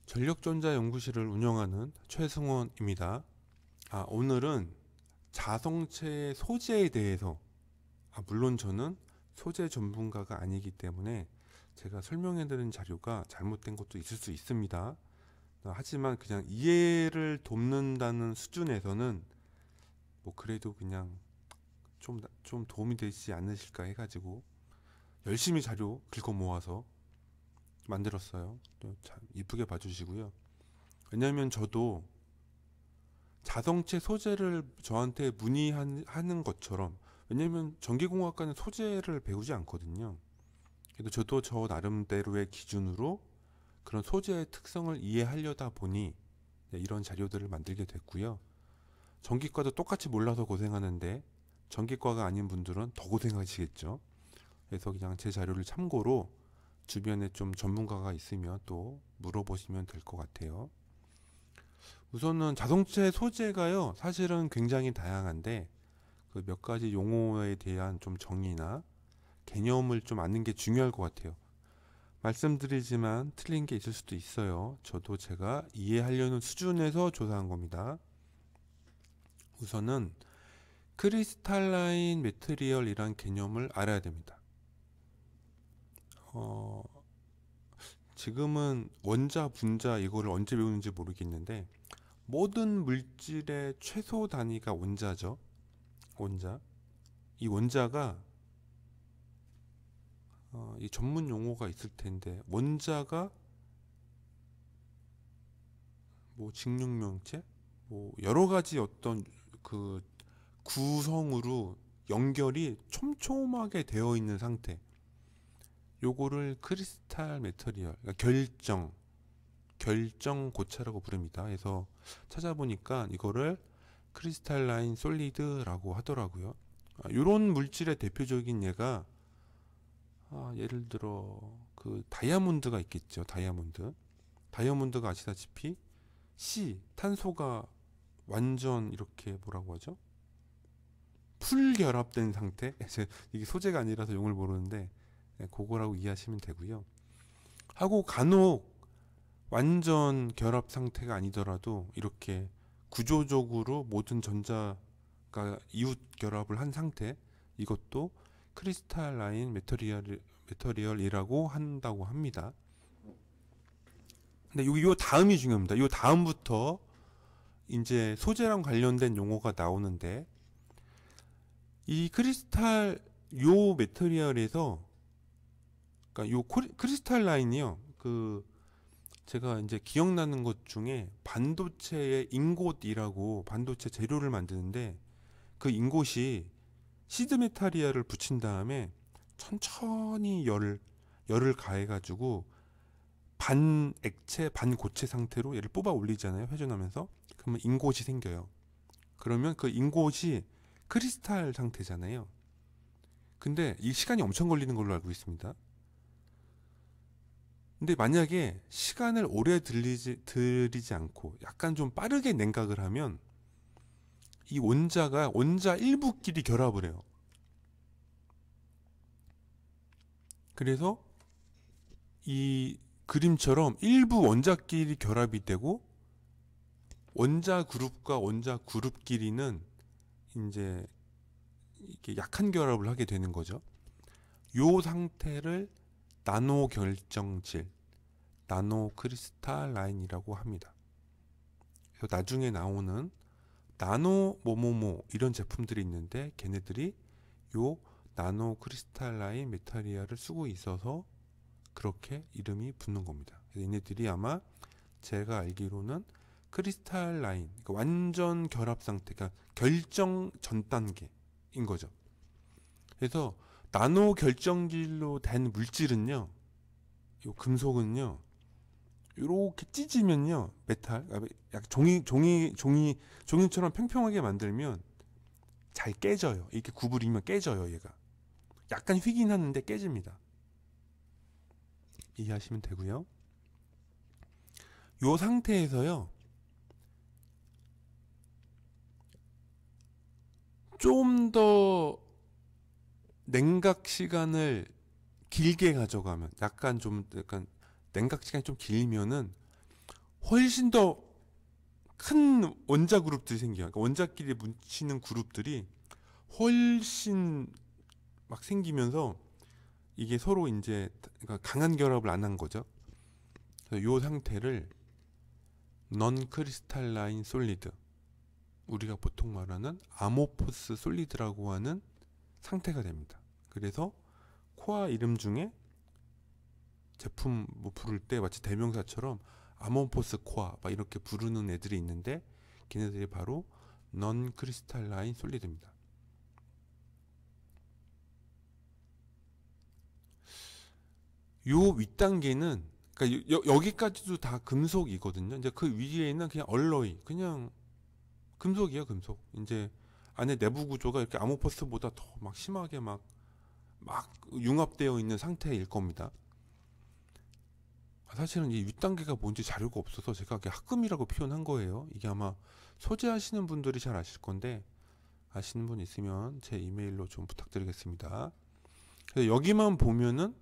전력전자연구실을 운영하는 최승원입니다. 오늘은 자성체의 소재에 대해서, 물론 저는 소재 전문가가 아니기 때문에 제가 설명해드린 자료가 잘못된 것도 있을 수 있습니다. 하지만 그냥 이해를 돕는다는 수준에서는 그래도 그냥 좀 도움이 되지 않으실까 해가지고 열심히 자료 긁어 모아서 만들었어요. 참 이쁘게 봐주시고요. 왜냐면 저도 자성체 소재를 저한테 문의하는 것처럼, 왜냐면 전기공학과는 소재를 배우지 않거든요. 그래도 저도 저 나름대로의 기준으로 그런 소재의 특성을 이해하려다 보니 이런 자료들을 만들게 됐고요. 전기과도 똑같이 몰라서 고생하는데 전기과가 아닌 분들은 더 고생하시겠죠. 그래서 그냥 제 자료를 참고로 주변에 좀 전문가가 있으면 또 물어보시면 될 것 같아요. 우선은 자동차 소재가요, 사실은 굉장히 다양한데 그 몇 가지 용어에 대한 좀 정의나 개념을 좀 아는 게 중요할 것 같아요. 말씀드리지만 틀린 게 있을 수도 있어요. 저도 제가 이해하려는 수준에서 조사한 겁니다. 우선은 크리스탈라인 매트리얼이란 개념을 알아야 됩니다. 지금은 원자, 분자 이거를 언제 배우는지 모르겠는데 모든 물질의 최소 단위가 원자죠. 원자. 이 원자가 이 전문 용어가 있을 텐데, 원자가 직육명체, 여러 가지 어떤 그 구성으로 연결이 촘촘하게 되어 있는 상태. 요거를 크리스탈 매터리얼, 그러니까 결정 고체라고 부릅니다. 그래서 찾아보니까 이거를 크리스탈라인 솔리드라고 하더라고요. 요런 물질의 대표적인 예가 예를 들어 그 다이아몬드가 있겠죠. 다이아몬드가 아시다시피 탄소가 완전 이렇게 뭐라고 하죠? 풀 결합된 상태? 이게 소재가 아니라서 용을 모르는데 그거라고 이해하시면 되고요. 하고 간혹 완전 결합 상태가 아니더라도 이렇게 구조적으로 모든 전자가 이웃 결합을 한 상태, 이것도 크리스탈라인 매터리얼이라고 한다고 합니다. 근데 요 다음이 중요합니다. 요 다음부터 이제 소재랑 관련된 용어가 나오는데, 이 요 매터리얼에서, 그러니까 요 크리스탈 라인이요, 제가 이제 기억나는 것 중에 반도체의 인곳이라고, 반도체 재료를 만드는데 그 인곳이 시드 메탈리아를 붙인 다음에 천천히 열을 가해가지고 반 액체 반 고체 상태로 얘를 뽑아 올리잖아요. 회전하면서. 그러면 인곳이 생겨요. 그러면 그 인곳이 크리스탈 상태잖아요. 근데 이 시간이 엄청 걸리는 걸로 알고 있습니다. 근데 만약에 시간을 오래 들이지 않고 약간 좀 빠르게 냉각을 하면 이 원자 일부끼리 결합을 해요. 그래서 이 그림처럼 일부 원자끼리 결합이 되고 원자 그룹과 원자 그룹끼리는 이제 이렇게 약한 결합을 하게 되는 거죠. 요 상태를 나노 결정질, 나노 크리스탈 라인이라고 합니다. 그래서 나중에 나오는 나노 뭐뭐뭐 이런 제품들이 있는데 걔네들이 요 나노 크리스탈 라인 메타리아를 쓰고 있어서 그렇게 이름이 붙는 겁니다. 그래서 얘네들이 아마 제가 알기로는 크리스탈 라인, 그러니까 완전 결합 상태가 결정 전 단계인 거죠. 그래서 나노 결정질로 된 물질은요, 요 금속은요, 요렇게 찢으면요, 메탈, 약간 종이처럼 평평하게 만들면 잘 깨져요. 이렇게 구부리면 깨져요, 얘가. 약간 휘긴 하는데 깨집니다. 이해하시면 되고요. 요 상태에서요, 좀 더 냉각 시간을 길게 가져가면, 약간 냉각 시간이 좀 길면은 훨씬 더 큰 원자 그룹들이 생겨요. 그러니까 원자끼리 뭉치는 그룹들이 훨씬 막 생기면서 이게 서로 이제 그러니까 강한 결합을 안 한 거죠. 그래서 이 상태를 non crystalline solid, 우리가 보통 말하는 아모포스 솔리드라고 하는 상태가 됩니다. 그래서 코아 이름 중에 제품 뭐 부를 때 마치 대명사처럼 아모포스 코아 막 이렇게 부르는 애들이 있는데 걔네들이 바로 non crystalline solid입니다. 요 윗단계는 그러니까 여기까지도 다 금속이거든요. 이제 그 위에 있는 그냥 얼로이, 그냥 금속이에요, 금속. 이제 안에 내부 구조가 이렇게 아모포스보다 더 막 심하게 막 융합되어 있는 상태일 겁니다. 사실은 이 윗단계가 뭔지 자료가 없어서 제가 그냥 합금이라고 표현한 거예요. 이게 아마 소재하시는 분들이 잘 아실 건데, 아시는 분 있으면 제 이메일로 좀 부탁드리겠습니다. 그래서 여기만 보면은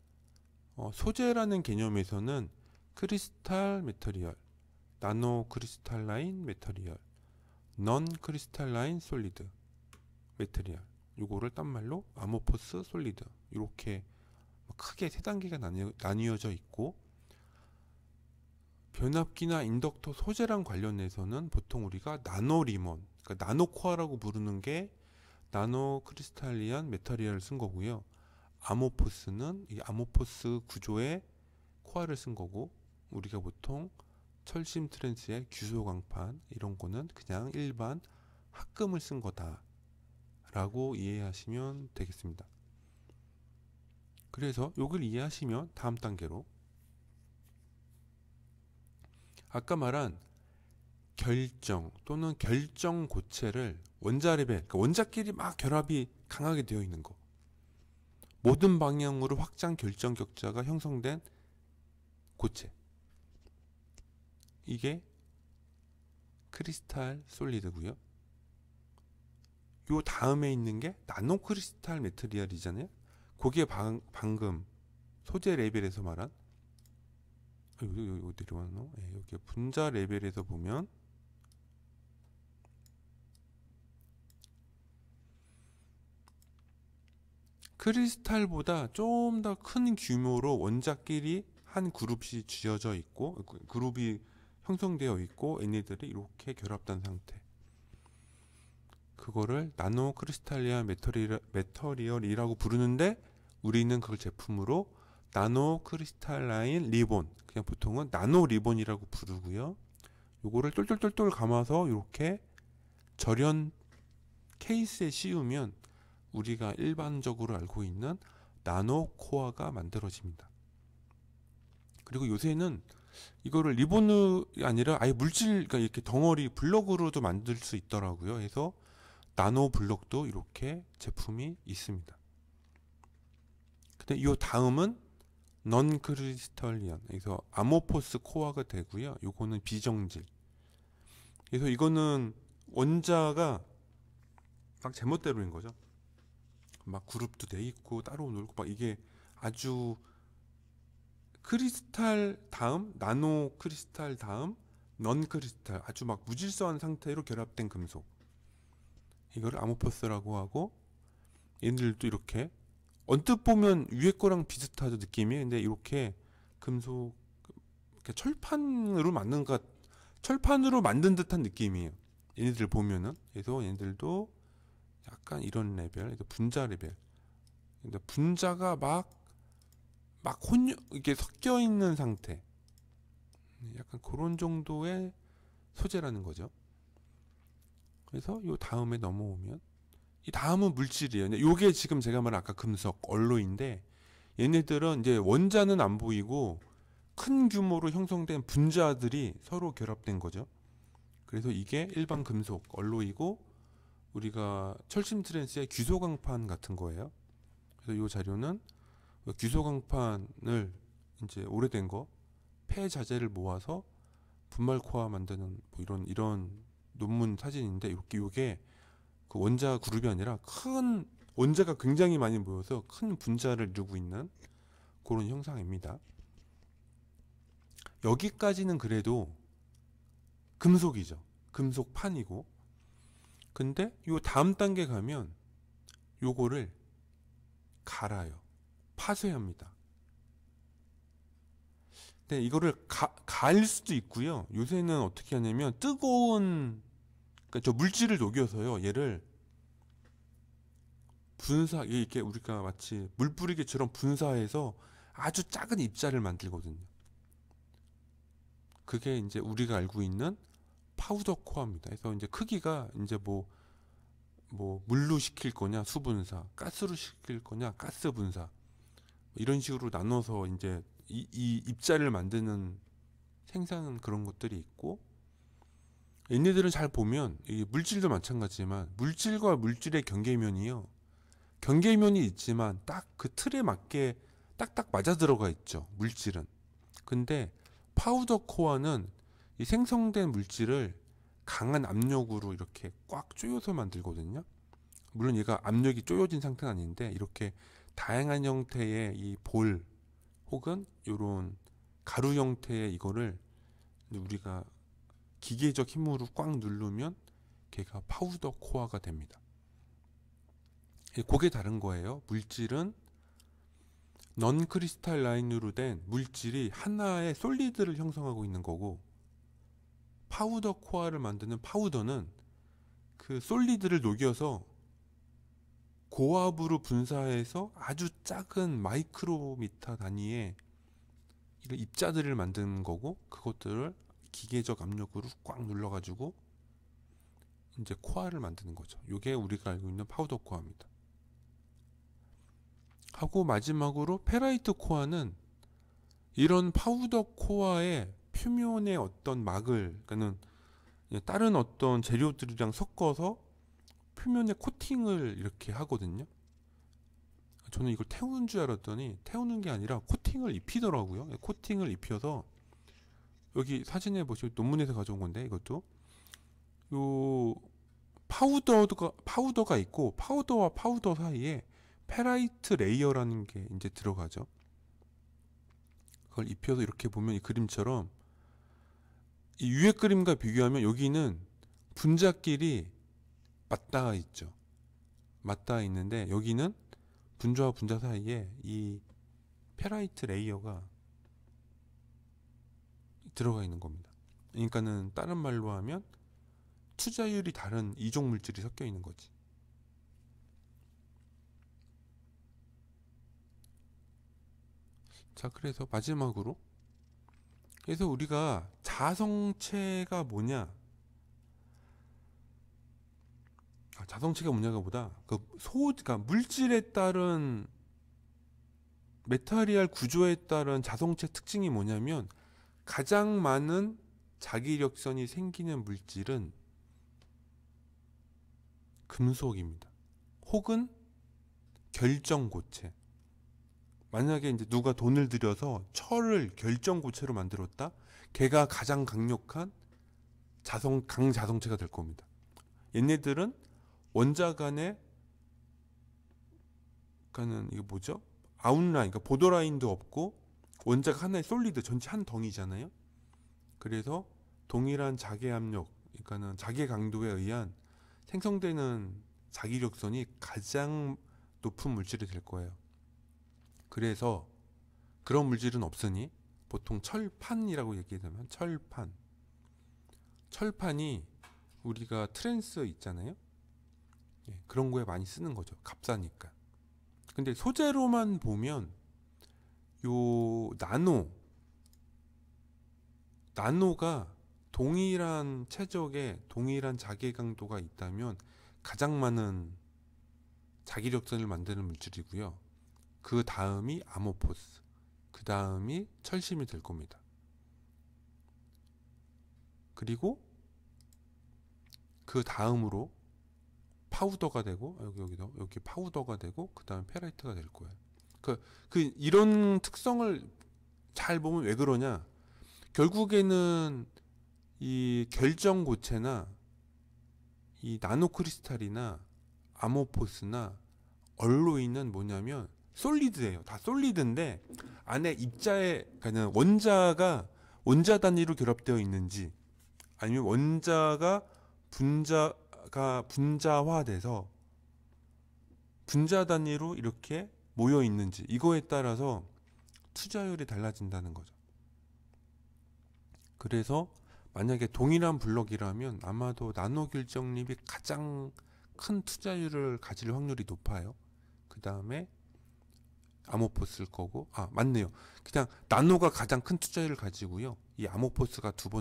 소재라는 개념에서는 크리스탈 메터리얼, 나노 크리스탈라인 메터리얼, non 크리스탈라인 솔리드 메터리얼, 요거를 딴 말로 아모포스 솔리드, 이렇게 크게 세 단계가 나뉘어져 있고, 변압기나 인덕터 소재랑 관련해서는 보통 우리가 나노리몬, 그러니까 나노코아라고 부르는 게 나노 크리스탈리안 메터리얼을 쓴 거고요. 아모포스는 이 아모포스 구조의 코아를 쓴 거고, 우리가 보통 철심 트랜스의 규소 강판 이런 거는 그냥 일반 합금을 쓴 거다 라고 이해하시면 되겠습니다. 그래서 이걸 이해하시면 다음 단계로 아까 말한 결정 또는 결정 고체를 원자 레벨, 그러니까 원자끼리 막 결합이 강하게 되어 있는 거, 모든 방향으로 확장 결정 격자가 형성된 고체, 이게 크리스탈 솔리드고요. 요 다음에 있는 게 나노 크리스탈 메테리얼이잖아요. 그게 방금 소재 레벨에서 말한 여기 어디로 가노? 여기 분자 레벨에서 보면 크리스탈보다 좀 더 큰 규모로 원자끼리 한 그룹이 쥐어져 있고, 그룹이 형성되어 있고, 얘네들이 이렇게 결합된 상태, 그거를 나노 크리스탈리아 메터리얼이라고 부르는데, 우리는 그걸 제품으로 나노 크리스탈라인 리본, 그냥 보통은 나노 리본이라고 부르고요. 요거를 똘똘똘똘 감아서 이렇게 절연 케이스에 씌우면 우리가 일반적으로 알고 있는 나노 코어가 만들어집니다. 그리고 요새는 이거를 리본이 아니라 아예 물질, 그러니까 이렇게 덩어리 블럭으로도 만들 수 있더라고요. 그래서 나노 블럭도 이렇게 제품이 있습니다. 근데 이 다음은 non 크리스탈리안, 그래서 아모포스 코어가 되고요. 요거는 비정질. 그래서 이거는 원자가 막 제멋대로인 거죠. 막 그룹도 돼 있고 따로 놀고 막, 이게 아주 크리스탈 다음 나노 크리스탈 다음 넌 크리스탈, 아주 막 무질서한 상태로 결합된 금속, 이거를 아모포스라고 하고, 얘들도 이렇게 언뜻 보면 위에 거랑 비슷하죠, 느낌이. 근데 이렇게 금속, 이렇게 철판으로 만든 듯한 느낌이에요, 얘네들 보면은. 그래서 얘네들도 약간 이런 레벨, 그래서 분자 레벨, 근데 분자가 이렇게 섞여 있는 상태, 약간 그런 정도의 소재라는 거죠. 그래서 요 다음에 넘어오면, 이 다음은 물질이에요. 근데 요게 지금 제가 말한 아까 금속 얼로인데, 얘네들은 이제 원자는 안 보이고 큰 규모로 형성된 분자들이 서로 결합된 거죠. 그래서 이게 일반 금속 얼로이고, 우리가 철심 트랜스의 규소 강판 같은 거예요. 그래서 이 자료는 규소 강판을 이제 오래된 거 폐자재를 모아서 분말 코아 만드는 뭐 이런 논문 사진인데, 요게 그 원자 그룹이 아니라 큰 원자가 굉장히 많이 모여서 큰 분자를 이루고 있는 그런 형상입니다. 여기까지는 그래도 금속이죠. 금속판이고. 근데 요 다음 단계 가면 요거를 갈아요. 파쇄합니다. 근데 이거를 갈 수도 있고요. 요새는 어떻게 하냐면 뜨거운, 그러니까 저 물질을 녹여서요. 얘를 이렇게 우리가 마치 물 뿌리기처럼 분사해서 아주 작은 입자를 만들거든요. 그게 이제 우리가 알고 있는 파우더 코어입니다. 그래서 이제 크기가 이제 뭐 물로 시킬 거냐 수분사, 가스로 시킬 거냐 가스 분사, 이런 식으로 나눠서 이제 이 입자를 만드는 생산 그런 것들이 있고, 얘네들은 잘 보면 이 물질도 마찬가지지만 물질과 물질의 경계면이요. 경계면이 있지만 딱 그 틀에 맞게 딱딱 맞아 들어가 있죠. 물질은. 근데 파우더 코어는 이 생성된 물질을 강한 압력으로 이렇게 꽉 조여서 만들거든요. 물론 얘가 압력이 조여진 상태는 아닌데 이렇게 다양한 형태의 이 볼 혹은 이런 가루 형태의 이거를 우리가 기계적 힘으로 꽉 누르면 걔가 파우더 코어가 됩니다. 그게 다른 거예요. 물질은 넌 크리스탈 라인으로 된 물질이 하나의 솔리드를 형성하고 있는 거고, 파우더 코어를 만드는 파우더는 그 솔리드를 녹여서 고압으로 분사해서 아주 작은 마이크로미터 단위의 이런 입자들을 만드는 거고, 그것들을 기계적 압력으로 꽉 눌러가지고 이제 코어를 만드는 거죠. 이게 우리가 알고 있는 파우더 코어입니다. 하고 마지막으로 페라이트 코어는 이런 파우더 코어의 표면의 어떤 막을, 그러니까는 다른 어떤 재료들이랑 섞어서 표면에 코팅을 이렇게 하거든요. 저는 이걸 태우는 줄 알았더니 태우는 게 아니라 코팅을 입히더라고요. 코팅을 입혀서, 여기 사진에 보시면 논문에서 가져온 건데, 이것도 요 파우더가 있고, 파우더와 파우더 사이에 페라이트 레이어라는 게 이제 들어가죠. 그걸 입혀서 이렇게 보면 이 그림처럼, 이 위에 그림과 비교하면 여기는 분자끼리 맞닿아 있죠. 맞닿아 있는데 여기는 분자와 분자 사이에 이 페라이트 레이어가 들어가 있는 겁니다. 그러니까는 다른 말로 하면 투자율이 다른 이종 물질이 섞여 있는 거지. 자, 그래서 마지막으로, 그래서 우리가 자성체가 뭐냐, 자성체가 뭐냐가 보다 그러니까 물질에 따른 메타리얼 구조에 따른 자성체 특징이 뭐냐면, 가장 많은 자기력선이 생기는 물질은 금속입니다. 혹은 결정고체. 만약에 이제 누가 돈을 들여서 철을 결정고체로 만들었다, 걔가 가장 강력한 강자성체가 될 겁니다. 얘네들은 원자 간에, 그러니까는 이게 뭐죠? 아웃라인, 그러니까 보더라인도 없고 원자가 하나의 솔리드 전체 한 덩이잖아요. 그래서 동일한 자개 압력, 그러니까는 자개 강도에 의한 생성되는 자기력선이 가장 높은 물질이 될 거예요. 그래서 그런 물질은 없으니 보통 철판이라고 얘기하면, 철판이 우리가 트랜스 있잖아요. 그런 거에 많이 쓰는 거죠. 값싸니까. 근데 소재로만 보면 요 나노가 동일한 체적에 동일한 자개 강도가 있다면 가장 많은 자기력선을 만드는 물질이고요. 그 다음이 아모포스, 그 다음이 철심이 될 겁니다. 그리고 그 다음으로 파우더가 되고, 여기 파우더가 되고, 그 다음 페라이트가 될 거예요. 이런 특성을 잘 보면 왜 그러냐, 결국에는 이 결정고체나 이 나노크리스탈이나 아모포스나 얼로이는 뭐냐면 원자가 원자 단위로 결합되어 있는지, 아니면 원자가 분자화돼서 분자 단위로 이렇게 모여 있는지, 이거에 따라서 투자율이 달라진다는 거죠. 그래서 만약에 동일한 블록이라면 아마도 나노 결정립이 가장 큰 투자율을 가질 확률이 높아요. 그 다음에 아모포스일 거고, 맞네요. 그냥 나노가 가장 큰 투자율을 가지고요. 이 아모포스가 두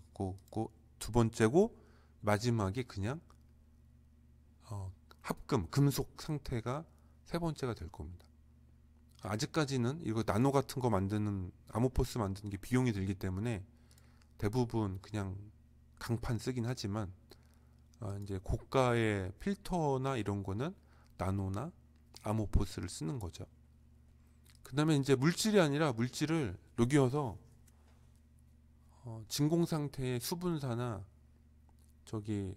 번째고 마지막에 그냥 합금 금속 상태가 세 번째가 될 겁니다. 아직까지는 이거 나노 같은 거 만드는, 아모포스 만드는 게 비용이 들기 때문에 대부분 그냥 강판 쓰긴 하지만, 이제 고가의 필터나 이런 거는 나노나 아모포스를 쓰는 거죠. 그 다음에 이제 물질이 아니라 물질을 녹여서 진공 상태의 수분사나 저기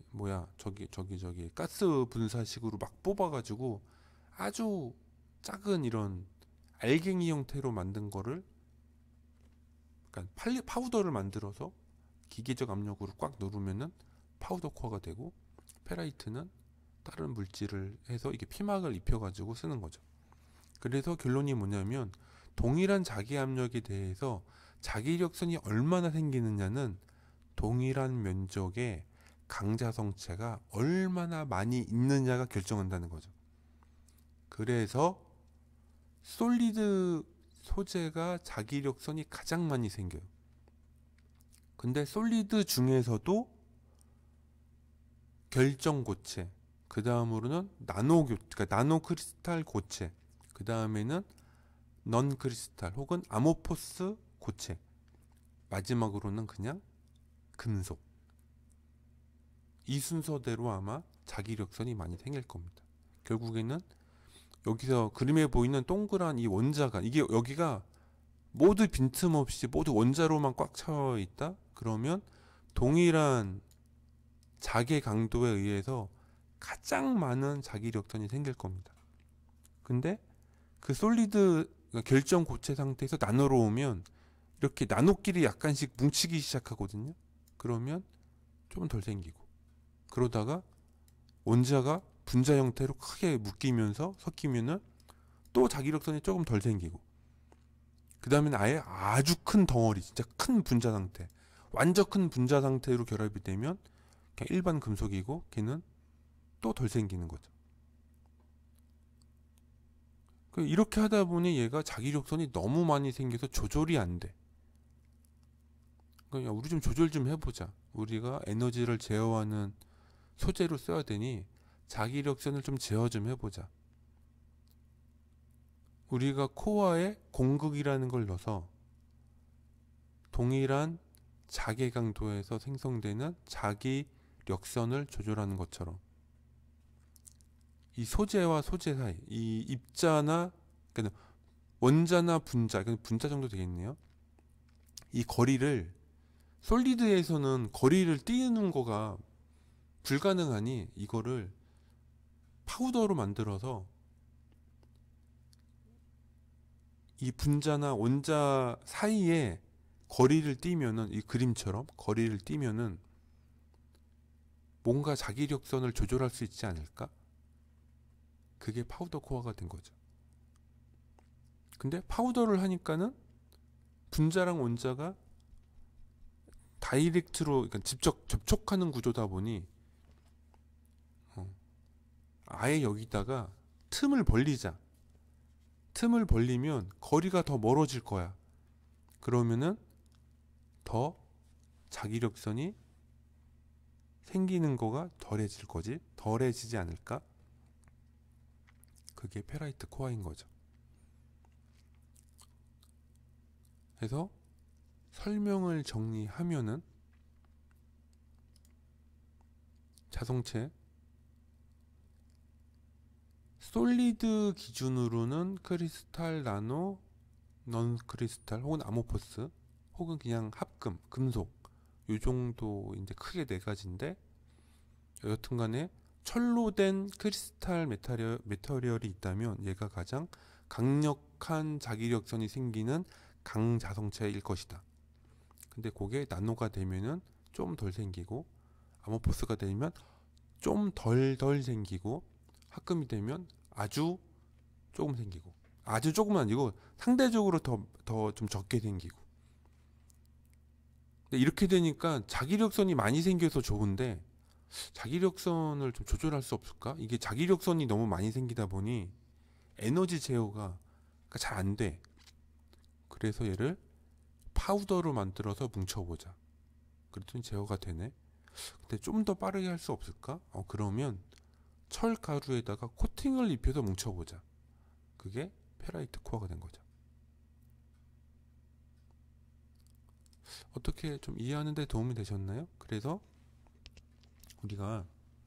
가스 분사식으로 막 뽑아가지고 아주 작은 이런 알갱이 형태로 만든 거를, 그러니까 파우더를 만들어서 기계적 압력으로 꽉 누르면은 파우더 코어가 되고, 페라이트는 다른 물질을 해서 이게 피막을 입혀가지고 쓰는 거죠. 그래서 결론이 뭐냐면, 동일한 자기 압력에 대해서 자기력선이 얼마나 생기느냐는 동일한 면적의 강자성체가 얼마나 많이 있느냐가 결정한다는 거죠. 그래서 솔리드 소재가 자기력선이 가장 많이 생겨요. 근데 솔리드 중에서도 결정 고체, 그 다음으로는 그러니까 나노 크리스탈 고체, 그 다음에는 넌 크리스탈 혹은 아모포스 고체, 마지막으로는 그냥 금속. 이 순서대로 아마 자기력선이 많이 생길 겁니다. 결국에는 여기서 그림에 보이는 동그란 이 원자가, 이게 여기가 모두 빈틈없이 모두 원자로만 꽉 차여 있다? 그러면 동일한 자개 강도에 의해서 가장 많은 자기력선이 생길 겁니다. 근데 그 솔리드 결정 고체 상태에서 나노로 오면 이렇게 나노끼리 약간씩 뭉치기 시작하거든요. 그러면 좀 덜 생기고, 그러다가 원자가 분자 형태로 크게 묶이면서 섞이면은 또 자기력선이 조금 덜 생기고, 그 다음에는 아예 아주 큰 덩어리, 진짜 큰 분자 상태, 완전 큰 분자 상태로 결합이 되면 그냥 일반 금속이고, 걔는 또 덜 생기는 거죠. 이렇게 하다 보니 얘가 자기력선이 너무 많이 생겨서 조절이 안 돼. 그러니까 우리 좀 조절 좀 해보자. 우리가 에너지를 제어하는 소재로 써야 되니 자기력선을 좀 제어 좀 해보자. 우리가 코어에 공극이라는 걸 넣어서 동일한 자개 강도에서 생성되는 자기력선을 조절하는 것처럼, 이 소재와 소재 사이, 이 입자나, 그러니까 원자나 분자, 분자 정도 되겠네요. 이 거리를, 솔리드에서는 거리를 띄우는 거가 불가능하니 이거를 파우더로 만들어서 이 분자나 원자 사이에 거리를 띄면은, 이 그림처럼 거리를 띄면은 뭔가 자기력선을 조절할 수 있지 않을까? 그게 파우더 코어가 된 거죠. 근데 파우더를 하니까는 분자랑 원자가 다이렉트로, 그러니까 직접 접촉하는 구조다 보니 아예 여기다가 틈을 벌리자. 틈을 벌리면 거리가 더 멀어질 거야. 그러면은 더 자기력선이 생기는 거가 덜해질 거지. 덜해지지 않을까? 그게 페라이트 코어인 거죠. 그래서 설명을 정리하면은, 자성체 솔리드 기준으로는 크리스탈, 나노, 넌 크리스탈 혹은 아모포스 혹은 그냥 합금, 금속, 요 정도 이제 크게 네 가지인데, 여튼간에 철로 된 크리스탈 메터리얼이 있다면 얘가 가장 강력한 자기력선이 생기는 강자성체일 것이다. 근데 그게 나노가 되면은 좀 덜 생기고, 아모포스가 되면 좀 덜 생기고, 합금이 되면 아주 조금 생기고, 아주 조금은 아니고 상대적으로 더 좀 적게 생기고. 근데 이렇게 되니까 자기력선이 많이 생겨서 좋은데, 자기력선을 좀 조절할 수 없을까? 이게 자기력선이 너무 많이 생기다 보니 에너지 제어가 잘 안 돼. 그래서 얘를 파우더로 만들어서 뭉쳐보자. 그랬더니 제어가 되네. 근데 좀 더 빠르게 할 수 없을까? 그러면 철 가루에다가 코팅을 입혀서 뭉쳐보자. 그게 페라이트 코어가 된 거죠. 어떻게 좀 이해하는 데 도움이 되셨나요? 그래서 우리가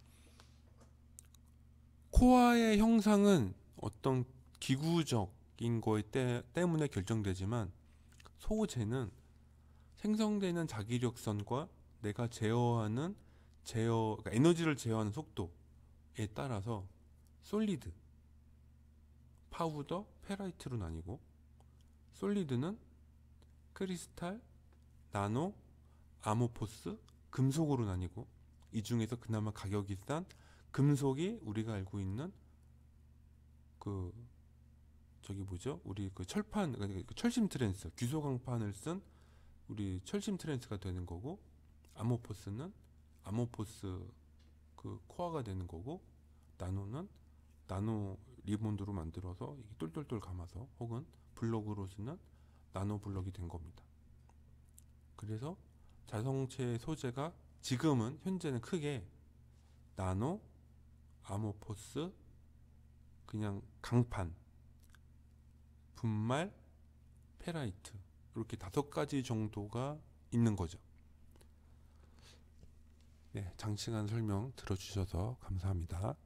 코어의 형상은 어떤 기구적인 거 때문에 결정되지만, 소재는 생성되는 자기력선과 내가 그러니까 에너지를 제어하는 속도에 따라서 솔리드, 파우더, 페라이트로 나뉘고, 솔리드는 크리스탈, 나노, 아모포스, 금속으로 나뉘고, 이 중에서 그나마 가격이 싼 금속이 우리가 알고 있는 그 저기 뭐죠? 우리 그 철판, 그러니까 철심 트랜스, 규소 강판을 쓴 우리 철심 트랜스가 되는 거고, 아모포스는 아모포스 그 코어가 되는 거고, 나노는 나노 리본드로 만들어서 이게 똘똘똘 감아서, 혹은 블럭으로 쓰는 나노 블럭이 된 겁니다. 그래서 자성체 소재가 지금은 현재는 크게 나노, 아모포스, 그냥 강판, 분말, 페라이트, 이렇게 5가지 정도가 있는 거죠. 네, 장시간 설명 들어주셔서 감사합니다.